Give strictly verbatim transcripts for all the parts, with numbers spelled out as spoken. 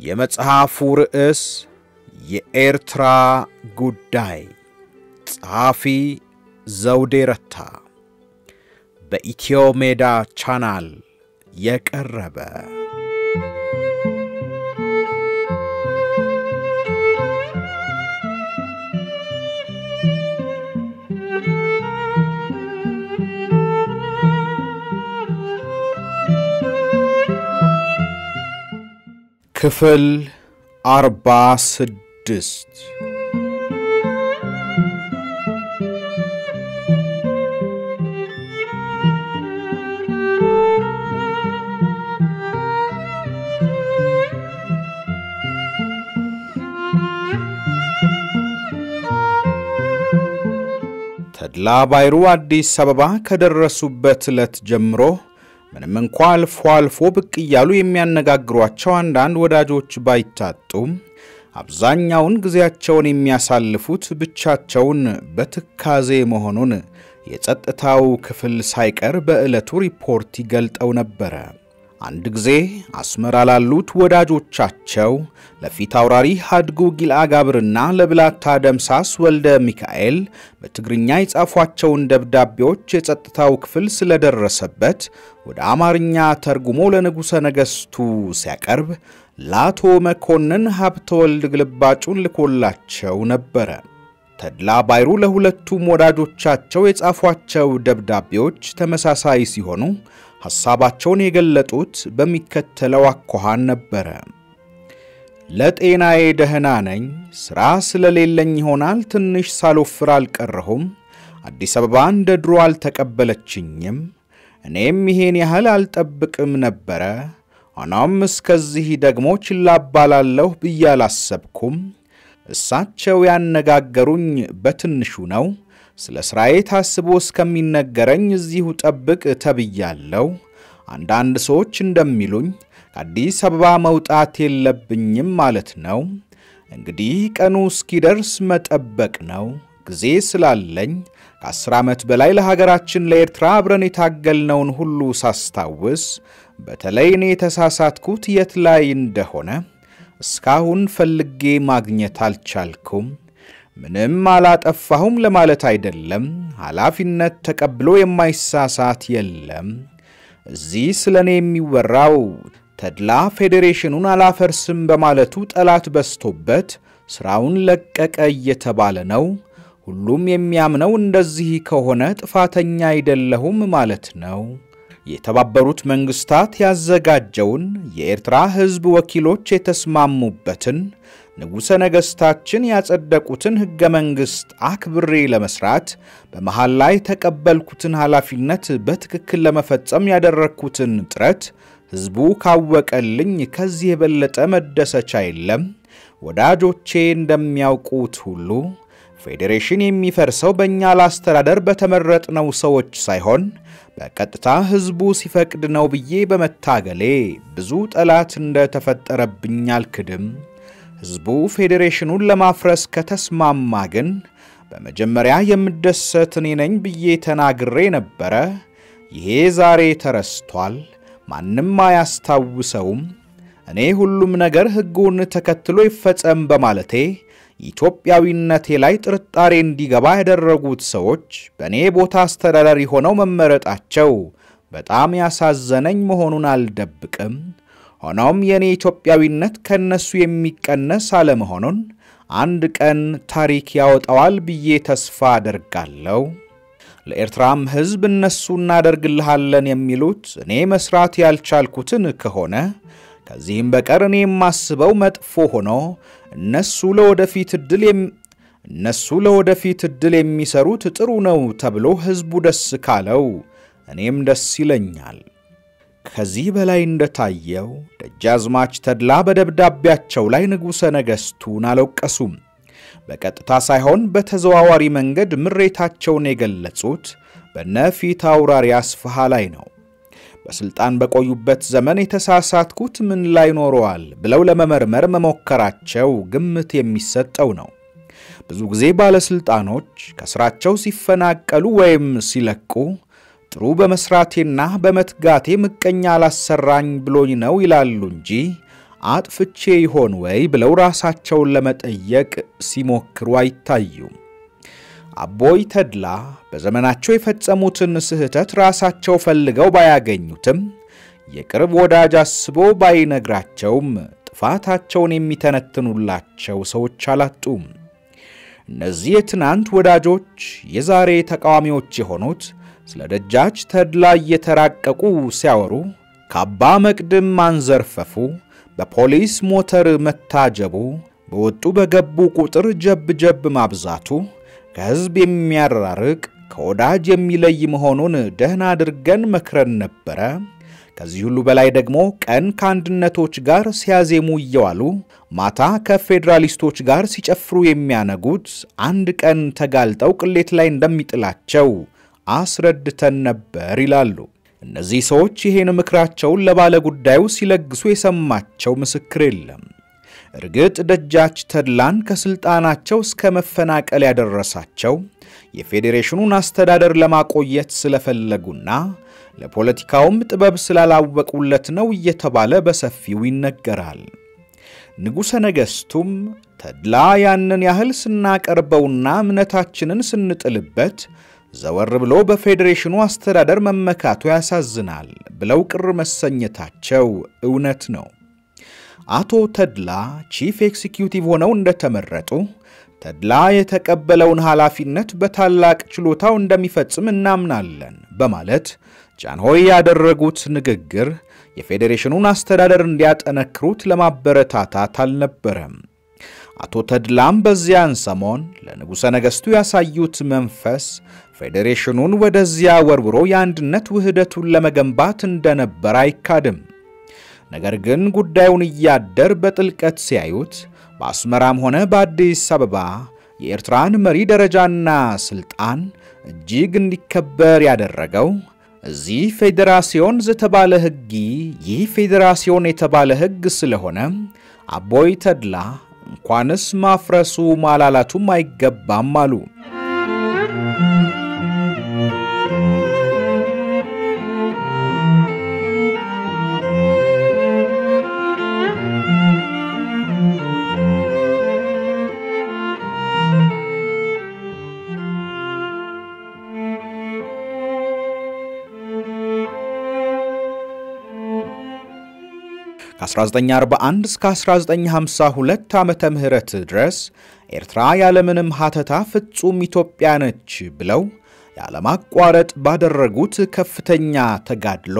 የመጽሐፉ ርዕስ የኤርትራ ጉዳይ ጸሐፊ ዘውዴ ረታ በኢትዮ ሜዳ ቻናል የቀረበ ክፍል አርባ ስድስት ተድላ ባይሩ አዲስ አበባ ከደረሱበት ዕለት ጀምሮ ምንም እንኳን አልፎ አልፎ ብቅ እያሉ የሚያነጋግሯቸው አንዳንድ ወዳጆች ባይታጡም አብዛኛውን ጊዜያቸውን የሚያሳልፉት ብቻቸውን በትካዜ መሆኑን የጸጥታው ክፍል ሳይቀር በዕለቱ ሪፖርት ይገልጠው ነበር። አንድ ጊዜ አስመራ ላሉት ወዳጆቻቸው ለፊት አውራሪ ሀድጉ ጊልአጋብርና ለብላታ ደምሳስ ወልደ ሚካኤል በትግርኛ የጻፏቸውን ደብዳቤዎች የጸጥታው ክፍል ስለደረሰበት ወደ አማርኛ ተርጉሞ ለንጉሠ ነገሥቱ ሲያቀርብ ላቶ መኮንን ሀብተወልድ ግልባጩን ልኮላቸው ነበር። ተድላ ባይሩ ለሁለቱም ወዳጆቻቸው የጻፏቸው ደብዳቤዎች ተመሳሳይ ሲሆኑ ሐሳባቸውን የገለጡት በሚከተለው አኳኋን ነበር። ለጤናዬ ደህና ነኝ፣ ሥራ ስለሌለኝ ይሆናል ትንሽ ሳልወፍር አልቀረሁም። አዲስ አበባ እንደ ድሮ አልተቀበለችኝም። እኔም ይሄን ያህል አልጠብቅም ነበር። ሆኖም እስከዚህ ደግሞ ችላ ባላለሁ ብዬ አላሰብኩም። እሳቸው ያነጋገሩኝ በትንሹ ነው። ስለ ስራዬ ታስቦ እስከሚነገረኝ እዚሁ ጠብቅ ተብያለሁ። አንዳንድ ሰዎች እንደሚሉኝ ከአዲስ አበባ መውጣት የለብኝም ማለት ነው። እንግዲህ ቀኑ እስኪደርስ መጠበቅ ነው። ጊዜ ስላለኝ ከአስር ዓመት በላይ ለሀገራችን ለኤርትራ አብረን የታገልነውን ሁሉ ሳስታውስ በተለይ እኔ ተሳሳትኩት የት ላይ እንደሆነ እስካሁን ፈልጌ ማግኘት አልቻልኩም። ምንም አላጠፋሁም ለማለት አይደለም። ኃላፊነት ተቀብሎ የማይሳሳት የለም። እዚህ ስለኔ የሚወራው ተድላ ፌዴሬሽኑን አላፈርስም በማለቱ ጠላት በስቶበት ስራውን ለቀቀ እየተባለ ነው። ሁሉም የሚያምነው እንደዚህ ከሆነ ጥፋተኛ አይደለሁም ማለት ነው። የተባበሩት መንግስታት ያዘጋጀውን የኤርትራ ሕዝብ ወኪሎች የተስማሙበትን ንጉሠ ነገሥታችን ያጸደቁትን ሕገ መንግሥት አክብሬ ለመስራት በመሃል ላይ ተቀበልኩትን ኃላፊነት በትክክል ለመፈጸም ያደረኩትን ጥረት ሕዝቡ ካወቀልኝ ከዚህ የበለጠ መደሰቻ የለም። ወዳጆቼ እንደሚያውቁት ሁሉ ፌዴሬሽን የሚፈርሰው በእኛ ላስተዳደር በተመረጥነው ሰዎች ሳይሆን በቀጥታ ሕዝቡ ሲፈቅድ ነው ብዬ በመታገሌ ብዙ ጠላት እንደተፈጠረብኝ አልክድም። ሕዝቡ ፌዴሬሽኑን ለማፍረስ ከተስማማ ግን በመጀመሪያ የምደሰት እኔ ነኝ ብዬ ተናግሬ ነበር። ይሄ ዛሬ ተረስቷል፣ ማንም አያስታውሰውም። እኔ ሁሉም ነገር ሕጉን ተከትሎ ይፈጸም በማለቴ ኢትዮጵያዊነቴ ላይ ጥርጣሬ እንዲገባ ያደረጉት ሰዎች በእኔ ቦታ አስተዳዳሪ ሆነው መመረጣቸው በጣም ያሳዘነኝ መሆኑን አልደብቅም። ሆኖም የኔ ኢትዮጵያዊነት ከነሱ የሚቀነስ አለመሆኑን አንድ ቀን ታሪክ ያወጣዋል ብዬ ተስፋ አደርጋለሁ። ለኤርትራም ሕዝብ እነሱ እናደርግልሃለን የሚሉት እኔ መስራት ያልቻልኩትን ከሆነ ከዚህም በቀር እኔ የማስበው መጥፎ ሆኖ እነሱ ለወደፊት እድል እነሱ ለወደፊት እድል የሚሰሩት ጥሩ ነው ተብሎ ሕዝቡ ደስ ካለው እኔም ደስ ይለኛል። ከዚህ በላይ እንደታየው ደጃዝማች ተድላ በደብዳቤያቸው ላይ ንጉሠ ነገሥቱን አልወቀሱም። በቀጥታ ሳይሆን በተዘዋዋሪ መንገድ ምሬታቸውን የገለጹት በነፊት አውራሪ አስፋሃ ላይ ነው። በስልጣን በቆዩበት ዘመን የተሳሳትኩት ምን ላይ ኖረዋል ብለው ለመመርመር መሞከራቸው ግምት የሚሰጠው ነው። ብዙ ጊዜ ባለስልጣኖች ከስራቸው ሲፈናቀሉ ወይም ሲለቁ ጥሩ በመስራቴና በመትጋቴ ምቀኛ አላሰራኝ ብሎኝ ነው ይላሉ እንጂ አጥፍቼ ይሆን ወይ ብለው ራሳቸውን ለመጠየቅ ሲሞክሩ አይታዩም። አቦይ ተድላ በዘመናቸው የፈጸሙትን ስህተት ራሳቸው ፈልገው ባያገኙትም የቅርብ ወዳጅ አስቦ ባይነግራቸውም ጥፋታቸውን የሚተነትኑላቸው ሰዎች አላጡም። እነዚህ የትናንት ወዳጆች የዛሬ ተቃዋሚዎች የሆኑት ስለ ደጃች ተድላ እየተራቀቁ ሲያወሩ ካባ መቅድም ማንዘርፈፉ፣ በፖሊስ ሞተር መታጀቡ፣ በወጡ በገቡ ቁጥር ጀብ ጀብ ማብዛቱ ከህዝብ የሚያራርቅ ከወዳጅ የሚለይ መሆኑን ደህና አድርገን መክረን ነበረ። ከዚህ ሁሉ በላይ ደግሞ ቀን ከአንድነቶች ጋር ሲያዜሙ እየዋሉ ማታ ከፌደራሊስቶች ጋር ሲጨፍሩ የሚያነጉት አንድ ቀን ተጋልጠው ቅሌት ላይ እንደሚጥላቸው አስረድተን ነበር ይላሉ። እነዚህ ሰዎች ይሄን ምክራቸውን ለባለ ጉዳዩ ሲለግሱ የሰማቸው ምስክር የለም። እርግጥ ደጃች ተድላን ከስልጣናቸው እስከ መፈናቀል ያደረሳቸው የፌዴሬሽኑን አስተዳደር ለማቆየት ስለፈለጉና ለፖለቲካውም ጥበብ ስላላወቁለት ነው እየተባለ በሰፊው ይነገራል። ንጉሠ ነገሥቱም ተድላ ያንን ያህል ስናቀርበውና እምነታችንን ስንጥልበት ዘወር ብሎ በፌዴሬሽኑ አስተዳደር መመካቱ ያሳዝናል ብለው ቅር መሰኘታቸው እውነት ነው። አቶ ተድላ ቺፍ ኤክሲኪዩቲቭ ሆነው እንደተመረጡ ተድላ የተቀበለውን ኃላፊነት በታላቅ ችሎታው እንደሚፈጽም እናምናለን በማለት ጃንሆይ ያደረጉት ንግግር የፌዴሬሽኑን አስተዳደር እንዲያጠነክሩት ለማበረታታት አልነበረም። አቶ ተድላም በዚያን ሰሞን ለንጉሠ ነገሥቱ ያሳዩት መንፈስ ፌዴሬሽኑን ወደዚያ ወርብሮ የአንድነት ውህደቱን ለመገንባት እንደነበር አይካድም። ነገር ግን ጉዳዩን እያደር በጥልቀት ሲያዩት በአስመራም ሆነ በአዲስ አበባ የኤርትራን መሪ ደረጃና ስልጣን እጅግ እንዲከበር ያደረገው እዚህ ፌዴራሲዮን ዘተባለ ሕግ ይህ ፌዴራሲዮን የተባለ ሕግ ስለሆነ አቦይ ተድላ እንኳንስ ማፍረሱ ማላላቱም አይገባም አሉ። ከ1941 እስከ1952 ዓመተ ምህረት ድረስ ኤርትራ ያለምንም ሀተታ ፍጹም ኢትዮጵያ ነች ብለው ያለማቋረጥ ባደረጉት ከፍተኛ ተጋድሎ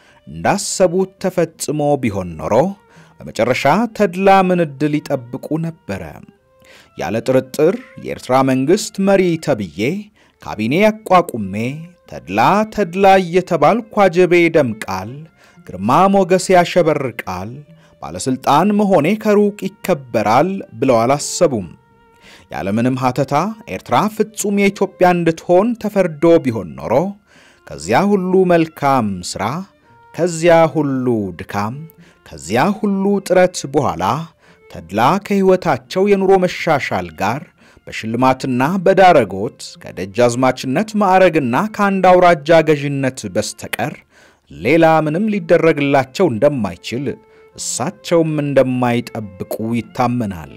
እንዳሰቡት ተፈጽሞ ቢሆን ኖሮ በመጨረሻ ተድላ ምን ዕድል ይጠብቁ ነበር? ያለ ጥርጥር የኤርትራ መንግስት መሪ ተብዬ ካቢኔ ያቋቁሜ ተድላ ተድላ እየተባልኩ አጀቤ ደምቃል፣ ግርማ ሞገስ ያሸበርቃል፣ ባለስልጣን መሆኔ ከሩቅ ይከበራል ብለው አላሰቡም። ያለምንም ሀተታ ኤርትራ ፍጹም የኢትዮጵያ እንድትሆን ተፈርዶ ቢሆን ኖሮ ከዚያ ሁሉ መልካም ሥራ፣ ከዚያ ሁሉ ድካም፣ ከዚያ ሁሉ ጥረት በኋላ ተድላ ከሕይወታቸው የኑሮ መሻሻል ጋር በሽልማትና በዳረጎት ከደጃዝማችነት ማዕረግና ከአንድ አውራጃ ገዥነት በስተቀር ሌላ ምንም ሊደረግላቸው እንደማይችል እሳቸውም እንደማይጠብቁ ይታመናል።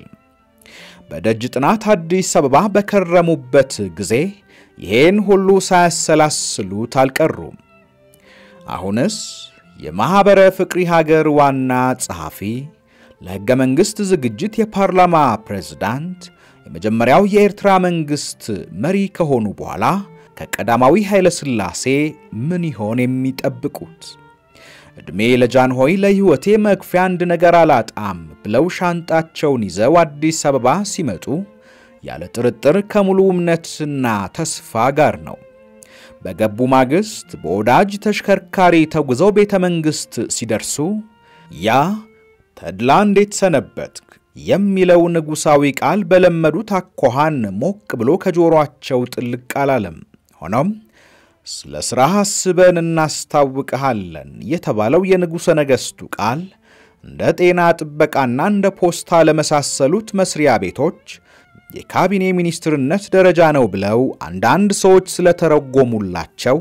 በደጅ ጥናት አዲስ አበባ በከረሙበት ጊዜ ይሄን ሁሉ ሳያሰላስሉት አልቀሩም። አሁንስ የማህበረ ፍቅሪ ሀገር ዋና ጸሐፊ፣ ለሕገ መንግሥት ዝግጅት የፓርላማ ፕሬዝዳንት፣ የመጀመሪያው የኤርትራ መንግሥት መሪ ከሆኑ በኋላ ከቀዳማዊ ኃይለ ሥላሴ ምን ይሆን የሚጠብቁት? እድሜ ለጃንሆይ ለሕይወቴ መክፊያ አንድ ነገር አላጣም ብለው ሻንጣቸውን ይዘው አዲስ አበባ ሲመጡ ያለ ጥርጥር ከሙሉ እምነትና ተስፋ ጋር ነው። በገቡ ማግስት በወዳጅ ተሽከርካሪ ተጉዘው ቤተ መንግሥት ሲደርሱ ያ ተድላ እንዴት ሰነበትክ የሚለው ንጉሳዊ ቃል በለመዱት አኳኋን ሞቅ ብሎ ከጆሮአቸው ጥልቅ አላለም። ሆኖም ስለ ሥራህ አስበን እናስታውቅሃለን የተባለው የንጉሠ ነገሥቱ ቃል እንደ ጤና ጥበቃና እንደ ፖስታ ለመሳሰሉት መስሪያ ቤቶች የካቢኔ ሚኒስትርነት ደረጃ ነው ብለው አንዳንድ ሰዎች ስለተረጎሙላቸው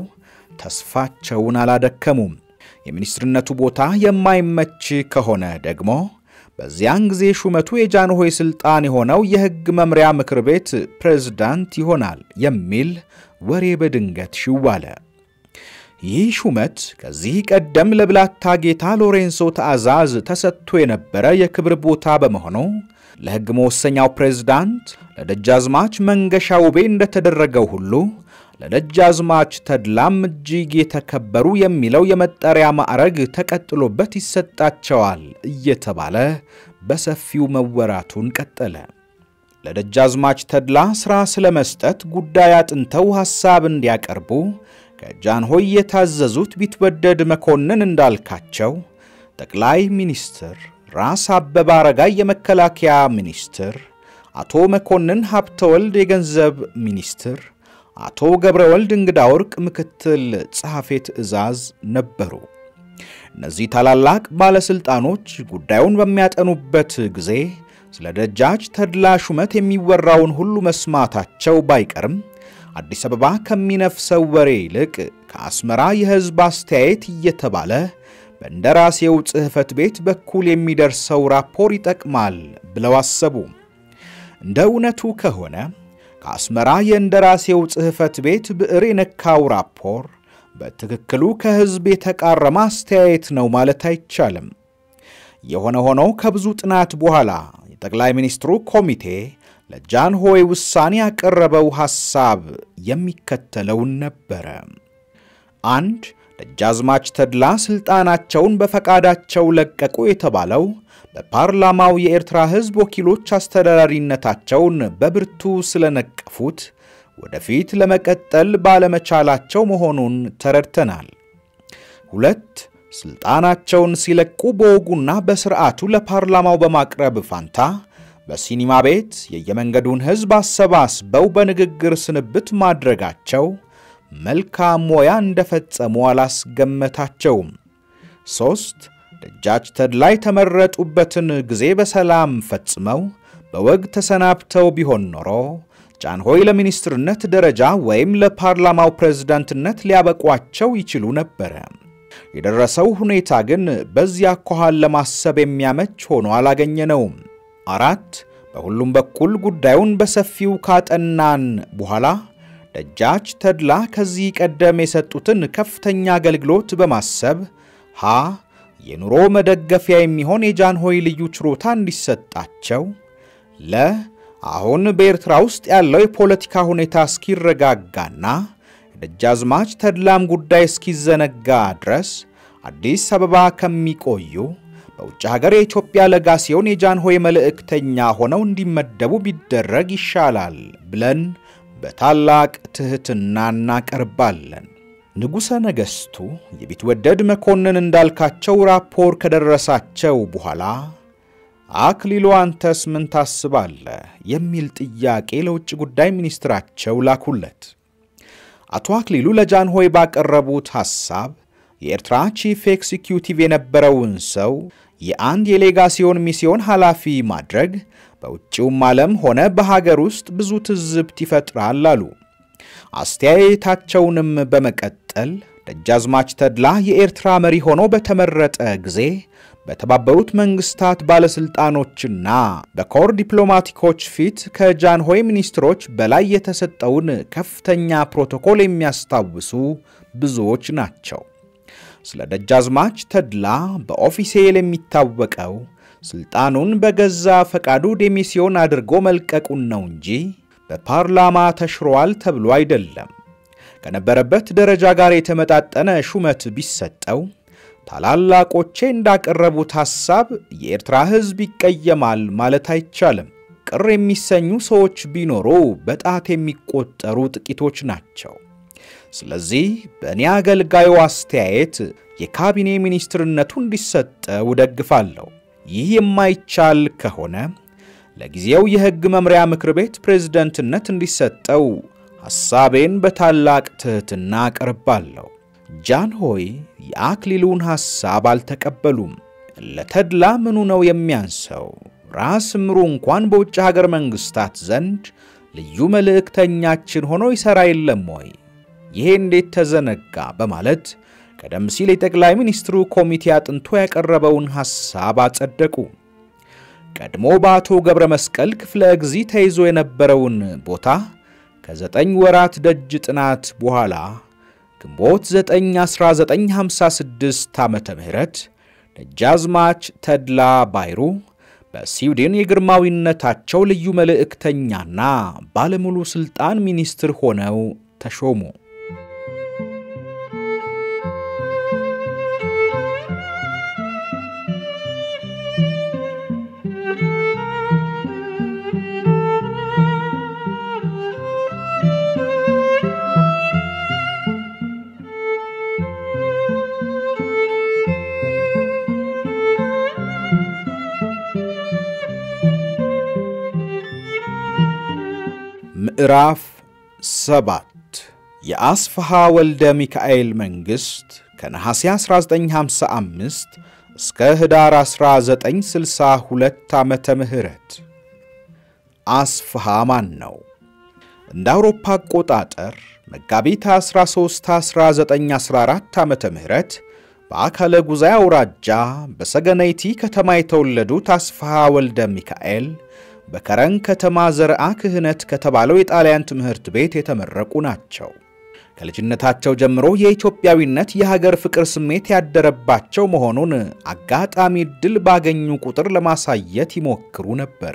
ተስፋቸውን አላደከሙም። የሚኒስትርነቱ ቦታ የማይመች ከሆነ ደግሞ በዚያን ጊዜ ሹመቱ የጃንሆይ ስልጣን የሆነው የሕግ መምሪያ ምክር ቤት ፕሬዝዳንት ይሆናል የሚል ወሬ በድንገት ሽዋለ። ይህ ሹመት ከዚህ ቀደም ለብላታ ጌታ ሎሬንሶ ተአዛዝ ተሰጥቶ የነበረ የክብር ቦታ በመሆኑ ለሕግ መወሰኛው ፕሬዝዳንት ለደጃዝማች መንገሻ ውቤ እንደተደረገው ሁሉ ለደጃዝማች ተድላም እጅግ የተከበሩ የሚለው የመጠሪያ ማዕረግ ተቀጥሎበት ይሰጣቸዋል እየተባለ በሰፊው መወራቱን ቀጠለ። ለደጃዝማች ተድላ ሥራ ስለመስጠት ጉዳይ አጥንተው ሐሳብ እንዲያቀርቡ ከጃንሆይ የታዘዙት ቢትወደድ መኮንን እንዳልካቸው ጠቅላይ ሚኒስትር፣ ራስ አበበ አረጋይ የመከላከያ ሚኒስትር፣ አቶ መኮንን ሀብተወልድ የገንዘብ ሚኒስትር፣ አቶ ገብረወልድ እንግዳ ወርቅ ምክትል ጸሐፌ ትእዛዝ ነበሩ። እነዚህ ታላላቅ ባለስልጣኖች ጉዳዩን በሚያጠኑበት ጊዜ ስለ ደጃች ተድላ ሹመት የሚወራውን ሁሉ መስማታቸው ባይቀርም አዲስ አበባ ከሚነፍሰው ወሬ ይልቅ ከአስመራ የሕዝብ አስተያየት እየተባለ በእንደራሴው ጽሕፈት ቤት በኩል የሚደርሰው ራፖር ይጠቅማል ብለው አሰቡ። እንደ እውነቱ ከሆነ ከአስመራ የእንደራሴው ጽሕፈት ቤት ብዕር የነካው ራፖር በትክክሉ ከሕዝብ የተቃረመ አስተያየት ነው ማለት አይቻልም። የሆነ ሆኖ ከብዙ ጥናት በኋላ የጠቅላይ ሚኒስትሩ ኮሚቴ ለጃንሆይ ውሳኔ ያቀረበው ሐሳብ የሚከተለውን ነበረ። አንድ ደጃዝማች ተድላ ስልጣናቸውን በፈቃዳቸው ለቀቁ የተባለው በፓርላማው የኤርትራ ሕዝብ ወኪሎች አስተዳዳሪነታቸውን በብርቱ ስለነቀፉት ወደፊት ለመቀጠል ባለመቻላቸው መሆኑን ተረድተናል። ሁለት ስልጣናቸውን ሲለቁ በወጉና በስርዓቱ ለፓርላማው በማቅረብ ፋንታ በሲኒማ ቤት የየመንገዱን ሕዝብ አሰባስበው በንግግር ስንብት ማድረጋቸው መልካም ሞያ እንደፈጸሙ አላስገመታቸውም። ሶስት ደጃች ተድላ የተመረጡበትን ጊዜ በሰላም ፈጽመው በወግ ተሰናብተው ቢሆን ኖሮ ጃንሆይ ለሚኒስትርነት ደረጃ ወይም ለፓርላማው ፕሬዝዳንትነት ሊያበቋቸው ይችሉ ነበር። የደረሰው ሁኔታ ግን በዚያ አኳኋን ለማሰብ የሚያመች ሆኖ አላገኘነውም። አራት በሁሉም በኩል ጉዳዩን በሰፊው ካጠናን በኋላ ደጃች ተድላ ከዚህ ቀደም የሰጡትን ከፍተኛ አገልግሎት በማሰብ ሀ የኑሮ መደገፊያ የሚሆን የጃንሆይ ልዩ ችሮታ እንዲሰጣቸው፣ ለ አሁን በኤርትራ ውስጥ ያለው የፖለቲካ ሁኔታ እስኪረጋጋና ደጃዝማች ተድላም ጉዳይ እስኪዘነጋ ድረስ አዲስ አበባ ከሚቆዩ በውጭ ሀገር የኢትዮጵያ ለጋሲዮን የጃንሆይ መልእክተኛ ሆነው እንዲመደቡ ቢደረግ ይሻላል ብለን በታላቅ ትህትና እናቀርባለን። ንጉሠ ነገሥቱ የቢትወደድ መኮንን እንዳልካቸው ራፖር ከደረሳቸው በኋላ አክሊሉ አንተስ ምን ታስባለህ የሚል ጥያቄ ለውጭ ጉዳይ ሚኒስትራቸው ላኩለት። አቶ አክሊሉ ለጃንሆይ ባቀረቡት ሐሳብ የኤርትራ ቺፍ ኤክሲኪዩቲቭ የነበረውን ሰው የአንድ የሌጋሲዮን ሚስዮን ኃላፊ ማድረግ በውጭውም ዓለም ሆነ በሀገር ውስጥ ብዙ ትዝብት ይፈጥራል አሉ። አስተያየታቸውንም በመቀጠል ደጃዝማች ተድላ የኤርትራ መሪ ሆኖ በተመረጠ ጊዜ በተባበሩት መንግስታት ባለስልጣኖችና በኮር ዲፕሎማቲኮች ፊት ከጃንሆይ ሚኒስትሮች በላይ የተሰጠውን ከፍተኛ ፕሮቶኮል የሚያስታውሱ ብዙዎች ናቸው። ስለ ደጃዝማች ተድላ በኦፊሴል የሚታወቀው ስልጣኑን በገዛ ፈቃዱ ዴሚሲዮን አድርጎ መልቀቁን ነው እንጂ በፓርላማ ተሽሯል ተብሎ አይደለም። ከነበረበት ደረጃ ጋር የተመጣጠነ ሹመት ቢሰጠው ታላላቆቼ እንዳቀረቡት ሐሳብ የኤርትራ ሕዝብ ይቀየማል ማለት አይቻልም። ቅር የሚሰኙ ሰዎች ቢኖሩ በጣት የሚቆጠሩ ጥቂቶች ናቸው። ስለዚህ በእኔ አገልጋዩ አስተያየት የካቢኔ ሚኒስትርነቱ እንዲሰጠው ደግፋለሁ። ይህ የማይቻል ከሆነ ለጊዜው የሕግ መምሪያ ምክር ቤት ፕሬዝዳንትነት እንዲሰጠው ሐሳቤን በታላቅ ትህትና አቀርባለሁ። ጃንሆይ የአክሊሉን ሐሳብ አልተቀበሉም። ለተድላ ምኑ ነው የሚያንሰው? ራስ ምሩ እንኳን በውጭ ሀገር መንግስታት ዘንድ ልዩ መልእክተኛችን ሆኖ ይሰራ የለም ወይ? ይሄ እንዴት ተዘነጋ? በማለት ቀደም ሲል የጠቅላይ ሚኒስትሩ ኮሚቴ አጥንቶ ያቀረበውን ሐሳብ አጸደቁ። ቀድሞ በአቶ ገብረ መስቀል ክፍለ እግዚ ተይዞ የነበረውን ቦታ ከዘጠኝ ወራት ደጅ ጥናት በኋላ ግንቦት ዘጠኝ አስራ ዘጠኝ ሃምሳ ስድስት ዓመተ ምህረት ደጃዝማች ተድላ ባይሩ በስዊድን የግርማዊነታቸው ልዩ መልእክተኛና ባለሙሉ ስልጣን ሚኒስትር ሆነው ተሾሙ። ምዕራፍ ሰባት የአስፋሃ ወልደ ሚካኤል መንግስት ከነሐሴ አስራ ዘጠኝ ሃምሳ አምስት እስከ ህዳር አስራ ዘጠኝ ስልሳ ሁለት ዓመተ ምህረት። አስፋሃ ማን ነው? እንደ አውሮፓ አቆጣጠር መጋቢት አስራ ሶስት አስራ ዘጠኝ አስራ አራት ዓመተ ምህረት በአካለ ጉዛይ አውራጃ በሰገነይቲ ከተማ የተወለዱት አስፋሃ ወልደ ሚካኤል በከረን ከተማ ዘርዓ ክህነት ከተባለው የጣሊያን ትምህርት ቤት የተመረቁ ናቸው። ከልጅነታቸው ጀምሮ የኢትዮጵያዊነት የሀገር ፍቅር ስሜት ያደረባቸው መሆኑን አጋጣሚ ድል ባገኙ ቁጥር ለማሳየት ይሞክሩ ነበር።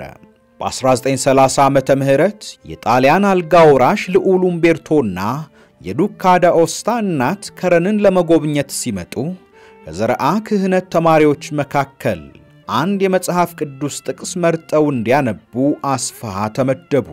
በ1930 ዓመተ ምህረት የጣሊያን አልጋ ወራሽ ልዑል ኡምቤርቶና የዱካ ዳኦስታ እናት ከረንን ለመጎብኘት ሲመጡ ከዘርዓ ክህነት ተማሪዎች መካከል አንድ የመጽሐፍ ቅዱስ ጥቅስ መርጠው እንዲያነቡ አስፋሃ ተመደቡ።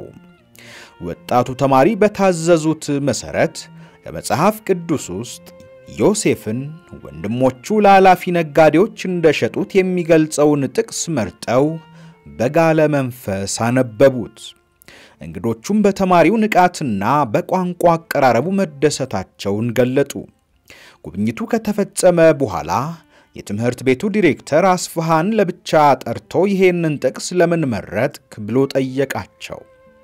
ወጣቱ ተማሪ በታዘዙት መሰረት ከመጽሐፍ ቅዱስ ውስጥ ዮሴፍን ወንድሞቹ ላላፊ ነጋዴዎች እንደሸጡት የሚገልጸውን ጥቅስ መርጠው በጋለ መንፈስ አነበቡት። እንግዶቹም በተማሪው ንቃትና በቋንቋ አቀራረቡ መደሰታቸውን ገለጡ። ጉብኝቱ ከተፈጸመ በኋላ የትምህርት ቤቱ ዲሬክተር አስፋሃን ለብቻ ጠርቶ ይሄንን ጥቅስ ለምን መረጥክ ብሎ ጠየቃቸው።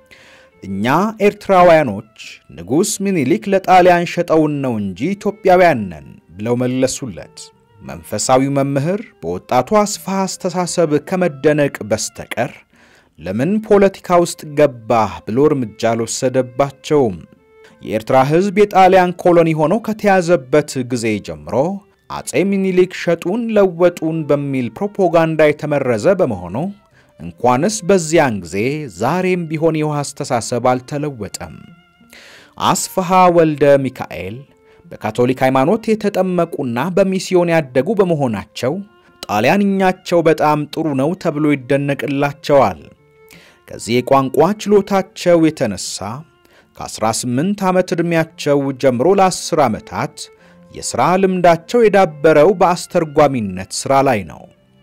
እኛ ኤርትራውያኖች ንጉስ ምኒልክ ለጣሊያን ሸጠውን ነው እንጂ ኢትዮጵያውያን ነን ብለው መለሱለት። መንፈሳዊው መምህር በወጣቱ አስፋሃ አስተሳሰብ ከመደነቅ በስተቀር ለምን ፖለቲካ ውስጥ ገባህ ብሎ እርምጃ አልወሰደባቸውም። የኤርትራ ሕዝብ የጣሊያን ኮሎኒ ሆኖ ከተያዘበት ጊዜ ጀምሮ አጼ ምኒልክ ሸጡን ለወጡን በሚል ፕሮፓጋንዳ የተመረዘ በመሆኑ እንኳንስ በዚያን ጊዜ ዛሬም ቢሆን የውሃ አስተሳሰብ አልተለወጠም። አስፋሃ ወልደ ሚካኤል በካቶሊክ ሃይማኖት የተጠመቁና በሚስዮን ያደጉ በመሆናቸው ጣሊያንኛቸው በጣም ጥሩ ነው ተብሎ ይደነቅላቸዋል። ከዚህ የቋንቋ ችሎታቸው የተነሳ ከ18 ዓመት ዕድሜያቸው ጀምሮ ለ10 ዓመታት የሥራ ልምዳቸው የዳበረው በአስተርጓሚነት ሥራ ላይ ነው።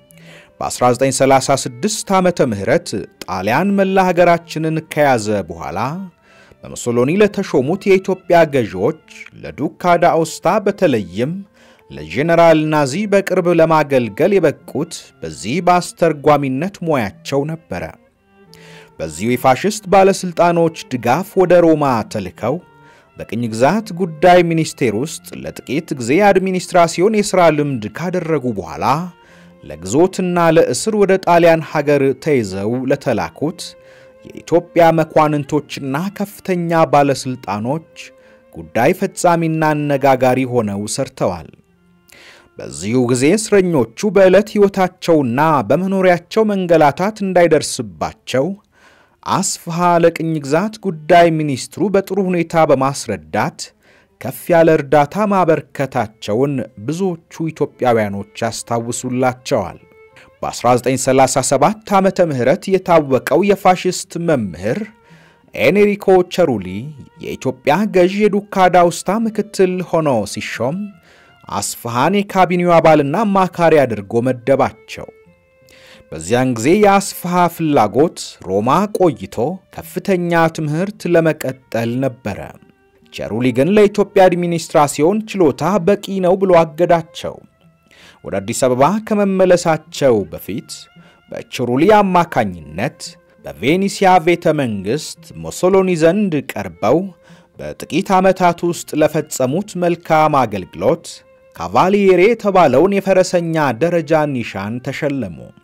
በ1936 ዓመተ ምህረት ጣሊያን መላ ሀገራችንን ከያዘ በኋላ በሙሶሎኒ ለተሾሙት የኢትዮጵያ ገዢዎች ለዱካ ዳኦስታ በተለይም ለጄኔራል ናዚ በቅርብ ለማገልገል የበቁት በዚህ በአስተርጓሚነት ሙያቸው ነበር። በዚሁ የፋሽስት ባለስልጣኖች ድጋፍ ወደ ሮማ ተልከው በቅኝ ግዛት ጉዳይ ሚኒስቴር ውስጥ ለጥቂት ጊዜ አድሚኒስትራሲዮን የሥራ ልምድ ካደረጉ በኋላ ለግዞትና ለእስር ወደ ጣሊያን ሀገር ተይዘው ለተላኩት የኢትዮጵያ መኳንንቶችና ከፍተኛ ባለስልጣኖች ጉዳይ ፈጻሚና አነጋጋሪ ሆነው ሰርተዋል። በዚሁ ጊዜ እስረኞቹ በዕለት ሕይወታቸውና በመኖሪያቸው መንገላታት እንዳይደርስባቸው አስፋሃ ለቅኝ ግዛት ጉዳይ ሚኒስትሩ በጥሩ ሁኔታ በማስረዳት ከፍ ያለ እርዳታ ማበርከታቸውን ብዙዎቹ ኢትዮጵያውያኖች ያስታውሱላቸዋል። በ1937 ዓመተ ምህረት የታወቀው የፋሽስት መምህር ኤንሪኮ ቸሩሊ የኢትዮጵያ ገዢ የዱካ ዳኦስታ ምክትል ሆኖ ሲሾም አስፋሃን የካቢኔው አባልና አማካሪ አድርጎ መደባቸው። በዚያን ጊዜ የአስፋሃ ፍላጎት ሮማ ቆይቶ ከፍተኛ ትምህርት ለመቀጠል ነበር። ቸሩሊ ግን ለኢትዮጵያ አድሚኒስትራሲዮን ችሎታ በቂ ነው ብሎ አገዳቸው። ወደ አዲስ አበባ ከመመለሳቸው በፊት በቸሩሊ አማካኝነት በቬኒሲያ ቤተ መንግስት ሙሶሎኒ ዘንድ ቀርበው በጥቂት ዓመታት ውስጥ ለፈጸሙት መልካም አገልግሎት ካቫሊየሬ የተባለውን የፈረሰኛ ደረጃ ኒሻን ተሸለሙ።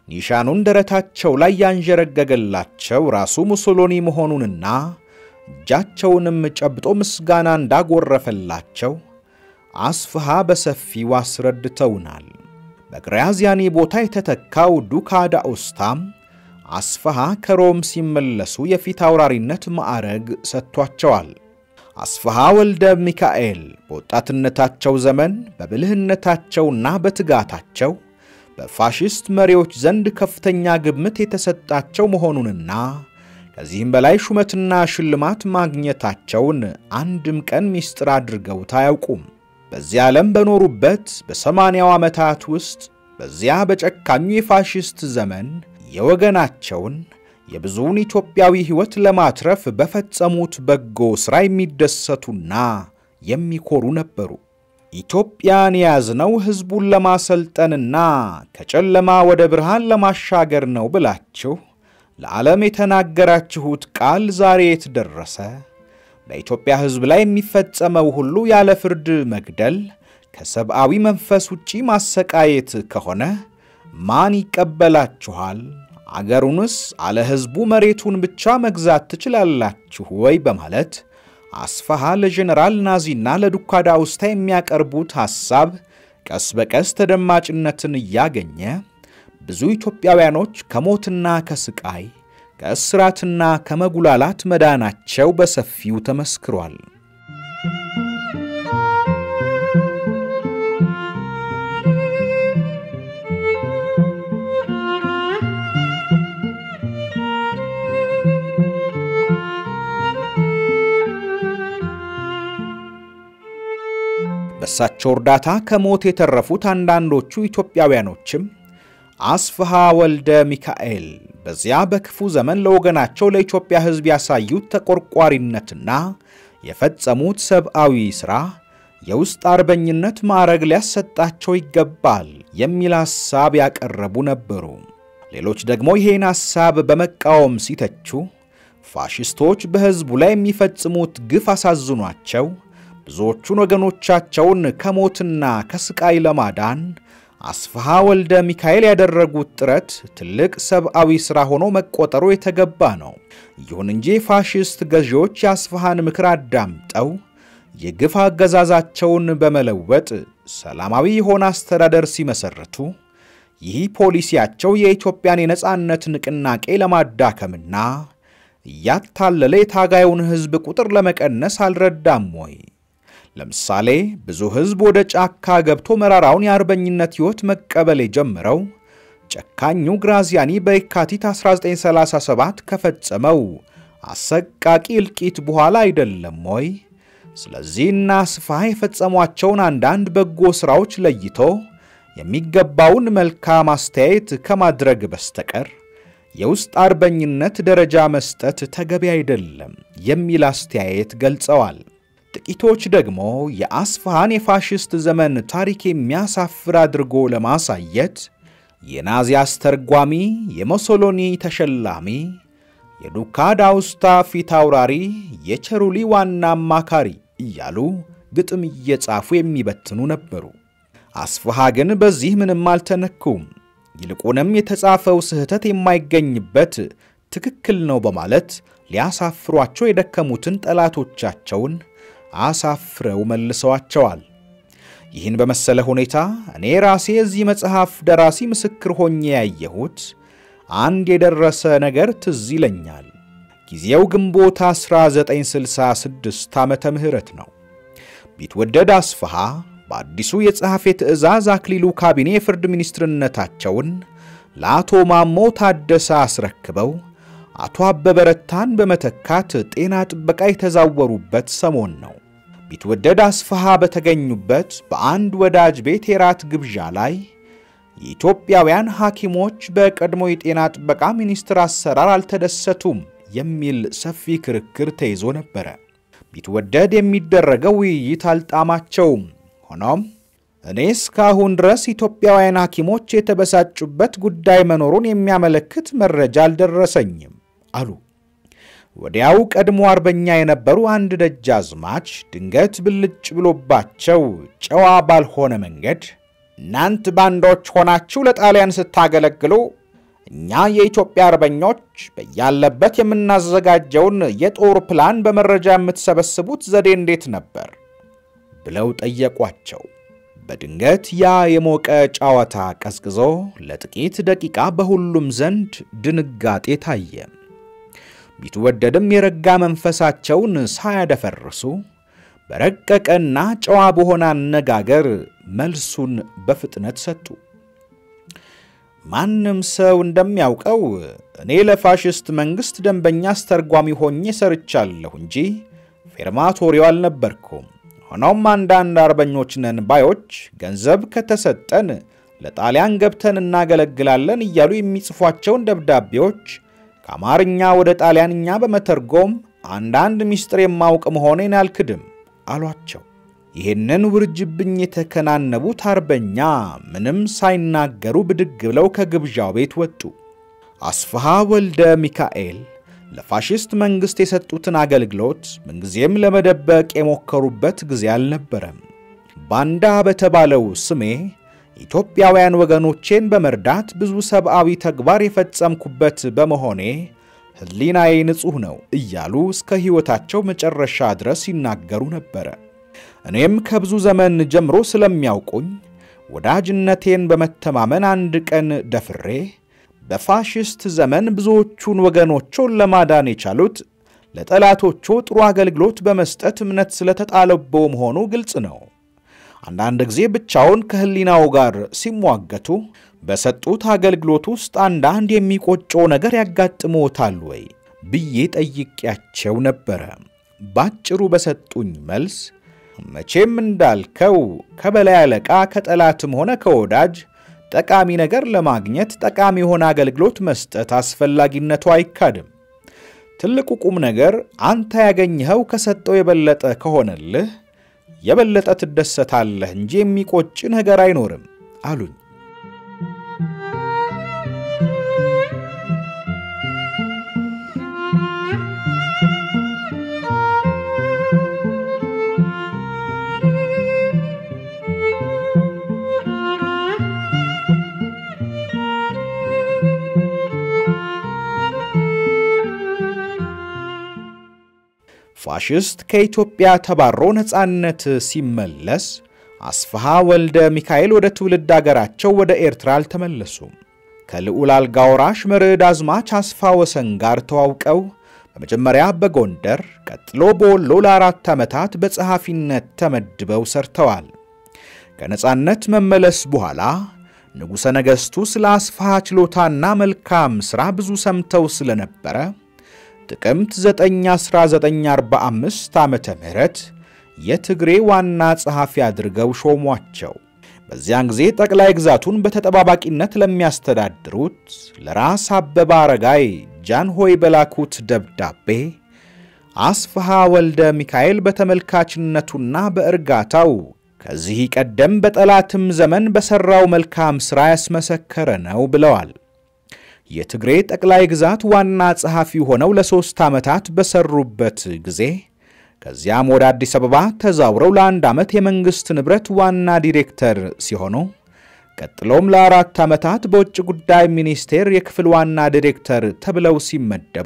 ኒሻኑን ደረታቸው ላይ ያንጀረገገላቸው ራሱ ሙሶሎኒ መሆኑንና እጃቸውንም ጨብጦ ምስጋና እንዳጎረፈላቸው አስፋሃ በሰፊው አስረድተውናል። በግራዚያኒ ቦታ የተተካው ዱካ ዳኡስታም አስፋሃ ከሮም ሲመለሱ የፊት አውራሪነት ማዕረግ ሰጥቷቸዋል። አስፋሃ ወልደ ሚካኤል በወጣትነታቸው ዘመን በብልህነታቸውና በትጋታቸው በፋሺስት መሪዎች ዘንድ ከፍተኛ ግምት የተሰጣቸው መሆኑንና ከዚህም በላይ ሹመትና ሽልማት ማግኘታቸውን አንድም ቀን ሚስጥር አድርገው ታያውቁም። በዚያ ዓለም በኖሩበት በሰማንያው ዓመታት ውስጥ በዚያ በጨካኙ የፋሺስት ዘመን የወገናቸውን የብዙውን ኢትዮጵያዊ ሕይወት ለማትረፍ በፈጸሙት በጎ ሥራ የሚደሰቱና የሚኮሩ ነበሩ። ኢትዮጵያን ያዝነው ሕዝቡን ለማሰልጠንና ከጨለማ ወደ ብርሃን ለማሻገር ነው ብላችሁ ለዓለም የተናገራችሁት ቃል ዛሬ የተደረሰ በኢትዮጵያ ሕዝብ ላይ የሚፈጸመው ሁሉ ያለ ፍርድ መግደል ከሰብአዊ መንፈስ ውጪ ማሰቃየት ከሆነ ማን ይቀበላችኋል? አገሩንስ አለ ሕዝቡ መሬቱን ብቻ መግዛት ትችላላችሁ ወይ? በማለት አስፋሃ ለጀነራል ናዚና ለዱካ ዳኡስታ የሚያቀርቡት ሐሳብ ቀስ በቀስ ተደማጭነትን እያገኘ ብዙ ኢትዮጵያውያኖች ከሞትና ከስቃይ ከእስራትና ከመጉላላት መዳናቸው በሰፊው ተመስክሯል። በሳቸው እርዳታ ከሞት የተረፉት አንዳንዶቹ ኢትዮጵያውያኖችም አስፋሃ ወልደ ሚካኤል በዚያ በክፉ ዘመን ለወገናቸው ለኢትዮጵያ ሕዝብ ያሳዩት ተቆርቋሪነትና የፈጸሙት ሰብአዊ ሥራ የውስጥ አርበኝነት ማዕረግ ሊያሰጣቸው ይገባል የሚል ሐሳብ ያቀረቡ ነበሩ። ሌሎች ደግሞ ይህን ሐሳብ በመቃወም ሲተቹ ፋሺስቶች በሕዝቡ ላይ የሚፈጽሙት ግፍ አሳዝኗቸው ብዙዎቹን ወገኖቻቸውን ከሞትና ከስቃይ ለማዳን አስፋሃ ወልደ ሚካኤል ያደረጉት ጥረት ትልቅ ሰብአዊ ሥራ ሆኖ መቆጠሩ የተገባ ነው። ይሁን እንጂ ፋሺስት ገዢዎች የአስፋሃን ምክር አዳምጠው የግፍ አገዛዛቸውን በመለወጥ ሰላማዊ የሆነ አስተዳደር ሲመሰርቱ ይህ ፖሊሲያቸው የኢትዮጵያን የነጻነት ንቅናቄ ለማዳከምና ያታለለ የታጋዩን ሕዝብ ቁጥር ለመቀነስ አልረዳም ወይ? ለምሳሌ ብዙ ሕዝብ ወደ ጫካ ገብቶ መራራውን የአርበኝነት ሕይወት መቀበል የጀመረው ጨካኙ ግራዚያኒ በየካቲት አስራ ዘጠኝ ሰላሳ ሰባት ከፈጸመው አሰቃቂ እልቂት በኋላ አይደለም ወይ? ስለዚህና አስፋሃ የፈጸሟቸውን አንዳንድ በጎ ሥራዎች ለይቶ የሚገባውን መልካም አስተያየት ከማድረግ በስተቀር የውስጥ አርበኝነት ደረጃ መስጠት ተገቢ አይደለም የሚል አስተያየት ገልጸዋል። ጥቂቶች ደግሞ የአስፋሃን የፋሺስት ዘመን ታሪክ የሚያሳፍር አድርጎ ለማሳየት የናዚ አስተርጓሚ፣ የሙሶሎኒ ተሸላሚ፣ የዱካ ዳኡስታ ፊት አውራሪ፣ የቸሩሊ ዋና አማካሪ እያሉ ግጥም እየጻፉ የሚበትኑ ነበሩ። አስፋሃ ግን በዚህ ምንም አልተነኩም። ይልቁንም የተጻፈው ስህተት የማይገኝበት ትክክል ነው በማለት ሊያሳፍሯቸው የደከሙትን ጠላቶቻቸውን አሳፍረው መልሰዋቸዋል። ይህን በመሰለ ሁኔታ እኔ ራሴ እዚህ መጽሐፍ ደራሲ ምስክር ሆኜ ያየሁት አንድ የደረሰ ነገር ትዝ ይለኛል። ጊዜው ግንቦት አስራ ዘጠኝ ስልሳ ስድስት ዓመተ ምህረት ነው። ቢትወደድ አስፋሃ በአዲሱ የጸሐፌ ትእዛዝ አክሊሉ ካቢኔ የፍርድ ሚኒስትርነታቸውን ለአቶ ማሞ ታደሰ አስረክበው አቶ አበበ ረታን በመተካት ጤና ጥበቃ የተዛወሩበት ሰሞን ነው። ቢትወደድ አስፋሃ በተገኙበት በአንድ ወዳጅ ቤት የራት ግብዣ ላይ የኢትዮጵያውያን ሐኪሞች በቀድሞ የጤና ጥበቃ ሚኒስትር አሰራር አልተደሰቱም የሚል ሰፊ ክርክር ተይዞ ነበር። ቢትወደድ የሚደረገው ውይይት አልጣማቸውም። ሆኖም እኔ እስካሁን ድረስ ኢትዮጵያውያን ሐኪሞች የተበሳጩበት ጉዳይ መኖሩን የሚያመለክት መረጃ አልደረሰኝም አሉ። ወዲያው ቀድሞ አርበኛ የነበሩ አንድ ደጃዝማች ድንገት ብልጭ ብሎባቸው ጨዋ ባልሆነ መንገድ እናንት ባንዶች ሆናችሁ ለጣሊያን ስታገለግሉ እኛ የኢትዮጵያ አርበኞች በያለበት የምናዘጋጀውን የጦር ፕላን በመረጃ የምትሰበስቡት ዘዴ እንዴት ነበር ብለው ጠየቋቸው። በድንገት ያ የሞቀ ጫዋታ ቀዝቅዞ ለጥቂት ደቂቃ በሁሉም ዘንድ ድንጋጤ ታየ። ቢትወደድም የረጋ መንፈሳቸውን ሳያደፈርሱ በረቀቀና ጨዋ በሆነ አነጋገር መልሱን በፍጥነት ሰጡ። ማንም ሰው እንደሚያውቀው እኔ ለፋሽስት መንግስት ደንበኛ አስተርጓሚ ሆኜ ሰርቻለሁ እንጂ ፌርማቶሪው አልነበርኩም። ሆኖም አንዳንድ አርበኞች ነን ባዮች ገንዘብ ከተሰጠን ለጣሊያን ገብተን እናገለግላለን እያሉ የሚጽፏቸውን ደብዳቤዎች ከአማርኛ ወደ ጣሊያንኛ በመተርጎም አንዳንድ ሚስጥር የማውቅ መሆኔን አልክድም አሏቸው። ይህንን ውርጅብኝ የተከናነቡት አርበኛ ምንም ሳይናገሩ ብድግ ብለው ከግብዣው ቤት ወጡ። አስፋሃ ወልደ ሚካኤል ለፋሽስት መንግስት የሰጡትን አገልግሎት ምንጊዜም ለመደበቅ የሞከሩበት ጊዜ አልነበረም። ባንዳ በተባለው ስሜ ኢትዮጵያውያን ወገኖቼን በመርዳት ብዙ ሰብአዊ ተግባር የፈጸምኩበት በመሆኔ ህሊናዬ ንጹህ ነው እያሉ እስከ ሕይወታቸው መጨረሻ ድረስ ይናገሩ ነበር። እኔም ከብዙ ዘመን ጀምሮ ስለሚያውቁኝ ወዳጅነቴን በመተማመን አንድ ቀን ደፍሬ በፋሽስት ዘመን ብዙዎቹን ወገኖቹን ለማዳን የቻሉት ለጠላቶቹ ጥሩ አገልግሎት በመስጠት እምነት ስለተጣለበው መሆኑ ግልጽ ነው። አንዳንድ ጊዜ ብቻውን ከህሊናው ጋር ሲሟገቱ በሰጡት አገልግሎት ውስጥ አንዳንድ የሚቆጨው ነገር ያጋጥሞታል ወይ ብዬ ጠይቄያቸው ነበር። ባጭሩ በሰጡኝ መልስ መቼም እንዳልከው ከበላይ አለቃ ከጠላትም ሆነ ከወዳጅ ጠቃሚ ነገር ለማግኘት ጠቃሚ ሆነ አገልግሎት መስጠት አስፈላጊነቱ አይካድም። ትልቁ ቁም ነገር አንተ ያገኘኸው ከሰጠው የበለጠ ከሆነልህ የበለጠ ትደሰታለህ እንጂ የሚቆጭ ነገር አይኖርም አሉኝ። ፋሽስት ከኢትዮጵያ ተባሮ ነፃነት ሲመለስ አስፋሃ ወልደ ሚካኤል ወደ ትውልድ አገራቸው ወደ ኤርትራ አልተመለሱም። ከልዑል አልጋ ወራሽ መርዕድ አዝማች አስፋ ወሰን ጋር ተዋውቀው በመጀመሪያ በጎንደር ቀጥሎ በወሎ ለአራት ዓመታት በጸሐፊነት ተመድበው ሰርተዋል። ከነፃነት መመለስ በኋላ ንጉሠ ነገሥቱ ስለ አስፋሃ ችሎታና መልካም ሥራ ብዙ ሰምተው ስለነበረ ጥቅምት ዘጠኝ አስራ ዘጠኝ አርባ አምስት ዓመተ ምህረት የትግሬ ዋና ጸሐፊ አድርገው ሾሟቸው። በዚያን ጊዜ ጠቅላይ ግዛቱን በተጠባባቂነት ለሚያስተዳድሩት ለራስ አበበ አረጋይ ጃንሆይ በላኩት ደብዳቤ አስፋሃ ወልደ ሚካኤል በተመልካችነቱና በእርጋታው ከዚህ ቀደም በጠላትም ዘመን በሰራው መልካም ሥራ ያስመሰከረ ነው ብለዋል። የትግሬ ጠቅላይ ግዛት ዋና ጸሐፊ ሆነው ለሶስት ዓመታት በሰሩበት ጊዜ ከዚያም ወደ አዲስ አበባ ተዛውረው ለአንድ ዓመት የመንግስት ንብረት ዋና ዲሬክተር ሲሆኑ ቀጥሎም ለአራት ዓመታት በውጭ ጉዳይ ሚኒስቴር የክፍል ዋና ዲሬክተር ተብለው ሲመደቡ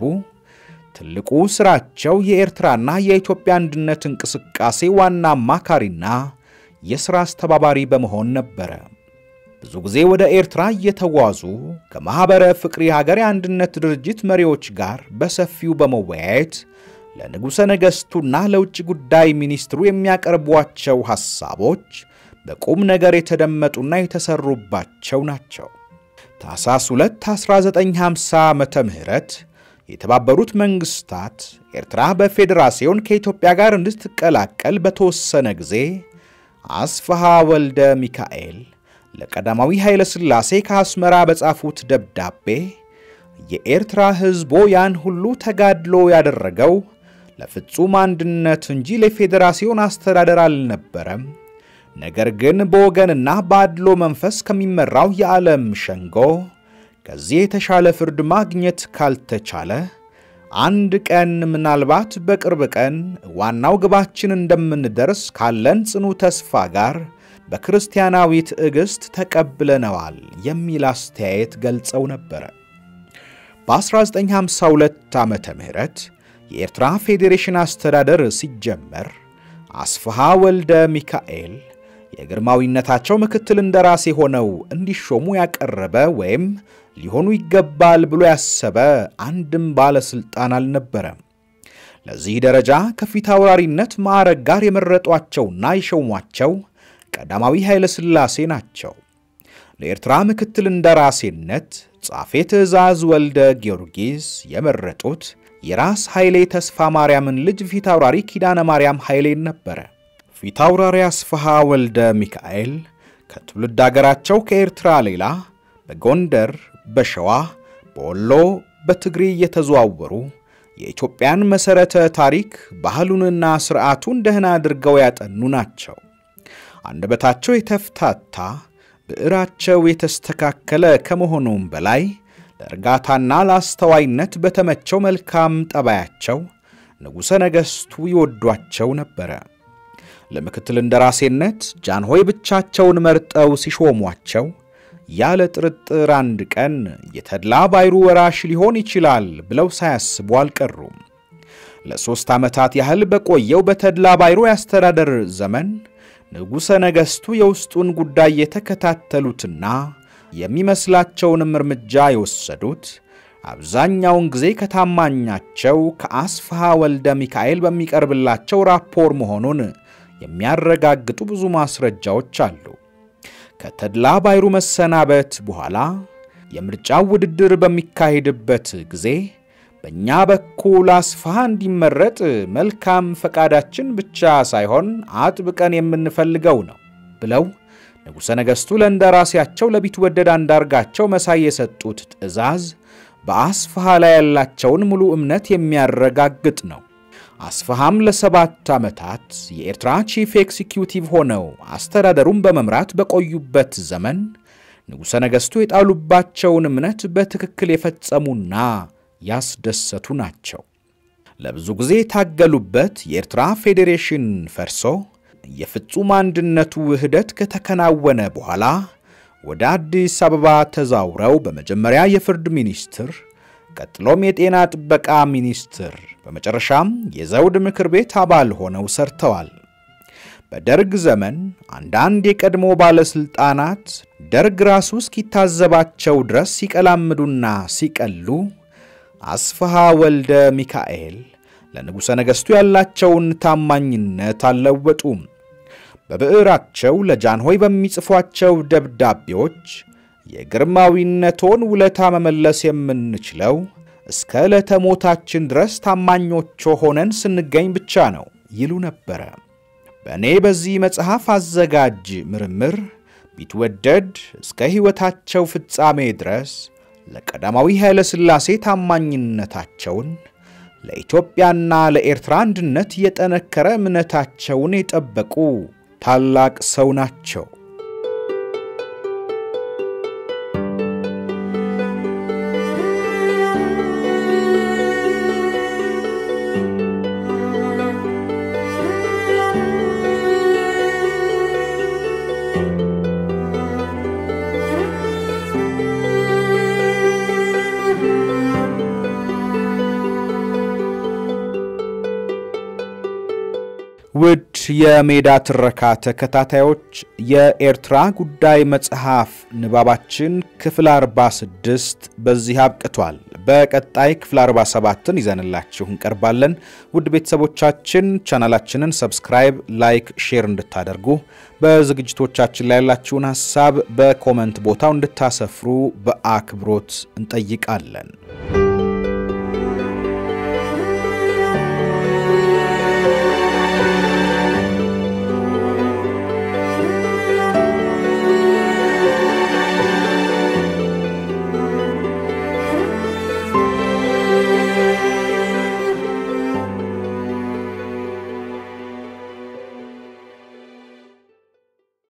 ትልቁ ስራቸው የኤርትራና የኢትዮጵያ አንድነት እንቅስቃሴ ዋና አማካሪና የሥራ አስተባባሪ በመሆን ነበር። ብዙ ጊዜ ወደ ኤርትራ እየተጓዙ ከማህበረ ፍቅሪ ሀገር አንድነት ድርጅት መሪዎች ጋር በሰፊው በመወያየት ለንጉሠ ነገሥቱና ለውጭ ጉዳይ ሚኒስትሩ የሚያቀርቧቸው ሐሳቦች በቁም ነገር የተደመጡና የተሰሩባቸው ናቸው። ታኅሳስ ሁለት አስራ ዘጠኝ ሃምሳ ዓመተ ምህረት የተባበሩት መንግስታት ኤርትራ በፌዴሬሽን ከኢትዮጵያ ጋር እንድትቀላቀል በተወሰነ ጊዜ አስፋሃ ወልደ ሚካኤል ለቀዳማዊ ኃይለ ሥላሴ ከአስመራ በጻፉት ደብዳቤ የኤርትራ ሕዝብ ያን ሁሉ ተጋድሎ ያደረገው ለፍጹም አንድነት እንጂ ለፌዴሬሽን አስተዳደር አልነበረም፣ ነገር ግን በወገንና ባድሎ መንፈስ ከሚመራው የዓለም ሸንጎ ከዚህ የተሻለ ፍርድ ማግኘት ካልተቻለ አንድ ቀን ምናልባት በቅርብ ቀን ዋናው ግባችን እንደምንደርስ ካለን ጽኑ ተስፋ ጋር በክርስቲያናዊ ትዕግስት ተቀብለነዋል የሚል አስተያየት ገልጸው ነበር። በ1952 ዓመተ ምህረት የኤርትራ ፌዴሬሽን አስተዳደር ሲጀመር አስፋሃ ወልደ ሚካኤል የግርማዊነታቸው ምክትል እንደራሴ ሆነው እንዲሾሙ ያቀረበ ወይም ሊሆኑ ይገባል ብሎ ያሰበ አንድም ባለስልጣን አልነበረም። ለዚህ ደረጃ ከፊት አውራሪነት ማዕረግ ጋር የመረጧቸውና ይሾሟቸው ቀዳማዊ ኃይለ ሥላሴ ናቸው። ለኤርትራ ምክትል እንደራሴነት ጻፌ ትእዛዝ ወልደ ጊዮርጊስ የመረጡት የራስ ኃይሌ ተስፋ ማርያምን ልጅ ፊት አውራሪ ኪዳነ ማርያም ኃይሌን ነበር። ፊት አውራሪ አስፋሃ ወልደ ሚካኤል ከትውልድ አገራቸው ከኤርትራ ሌላ በጎንደር፣ በሸዋ፣ በወሎ፣ በትግሪ የተዘዋወሩ የኢትዮጵያን መሰረተ ታሪክ ባህሉንና ሥርዓቱን ደህና አድርገው ያጠኑ ናቸው። አንደበታቸው የተፍታታ ብዕራቸው የተስተካከለ ከመሆኑም በላይ ለርጋታና ለአስተዋይነት በተመቸው መልካም ጠባያቸው ንጉሠ ነገሥቱ ይወዷቸው ነበር። ለምክትል እንደራሴነት ጃንሆይ ብቻቸውን መርጠው ሲሾሟቸው ያለ ጥርጥር አንድ ቀን የተድላ ባይሩ ወራሽ ሊሆን ይችላል ብለው ሳያስቡ አልቀሩም። ለሶስት ዓመታት ያህል በቆየው በተድላ ባይሩ ያስተዳደር ዘመን ንጉሠ ነገሥቱ የውስጡን ጉዳይ የተከታተሉትና የሚመስላቸውንም እርምጃ የወሰዱት አብዛኛውን ጊዜ ከታማኛቸው ከአስፋሃ ወልደ ሚካኤል በሚቀርብላቸው ራፖር መሆኑን የሚያረጋግጡ ብዙ ማስረጃዎች አሉ። ከተድላ ባይሩ መሰናበት በኋላ የምርጫው ውድድር በሚካሄድበት ጊዜ በእኛ በኩል አስፋሃ እንዲመረጥ መልካም ፈቃዳችን ብቻ ሳይሆን አጥብቀን የምንፈልገው ነው ብለው ንጉሠ ነገሥቱ ለእንደራሴያቸው ለቢትወደድ አንዳርጋቸው መሳይ የሰጡት ትእዛዝ በአስፋሃ ላይ ያላቸውን ሙሉ እምነት የሚያረጋግጥ ነው። አስፋሃም ለሰባት ዓመታት የኤርትራ ቺፍ ኤክሲኪዩቲቭ ሆነው አስተዳደሩን በመምራት በቆዩበት ዘመን ንጉሠ ነገሥቱ የጣሉባቸውን እምነት በትክክል የፈጸሙና ያስደሰቱ ናቸው። ለብዙ ጊዜ ታገሉበት የኤርትራ ፌዴሬሽን ፈርሶ የፍጹም አንድነቱ ውህደት ከተከናወነ በኋላ ወደ አዲስ አበባ ተዛውረው በመጀመሪያ የፍርድ ሚኒስትር ቀጥሎም የጤና ጥበቃ ሚኒስትር በመጨረሻም የዘውድ ምክር ቤት አባል ሆነው ሰርተዋል። በደርግ ዘመን አንዳንድ የቀድሞ ባለስልጣናት ደርግ ራሱ እስኪታዘባቸው ድረስ ሲቀላምዱና ሲቀሉ አስፋሃ ወልደ ሚካኤል ለንጉሠ ነገሥቱ ያላቸውን ታማኝነት አልለወጡም። በብዕራቸው ለጃንሆይ በሚጽፏቸው ደብዳቤዎች የግርማዊነቶን ውለታ መመለስ የምንችለው እስከ ለተሞታችን ድረስ ታማኞች ሆነን ስንገኝ ብቻ ነው ይሉ ነበር። በእኔ በዚህ መጽሐፍ አዘጋጅ ምርምር ቢትወደድ እስከ ሕይወታቸው ፍጻሜ ድረስ ለቀዳማዊ ኃይለ ሥላሴ ታማኝነታቸውን ለኢትዮጵያና ለኤርትራ አንድነት የጠነከረ እምነታቸውን የጠበቁ ታላቅ ሰው ናቸው። ውድ የሜዳ ትረካ ተከታታዮች የኤርትራ ጉዳይ መጽሐፍ ንባባችን ክፍል አርባ ስድስት በዚህ አብቅቷል። በቀጣይ ክፍል አርባ ሰባትን ይዘንላችሁ እንቀርባለን። ውድ ቤተሰቦቻችን ቻናላችንን ሰብስክራይብ፣ ላይክ፣ ሼር እንድታደርጉ በዝግጅቶቻችን ላይ ያላችሁን ሐሳብ በኮሜንት ቦታው እንድታሰፍሩ በአክብሮት እንጠይቃለን።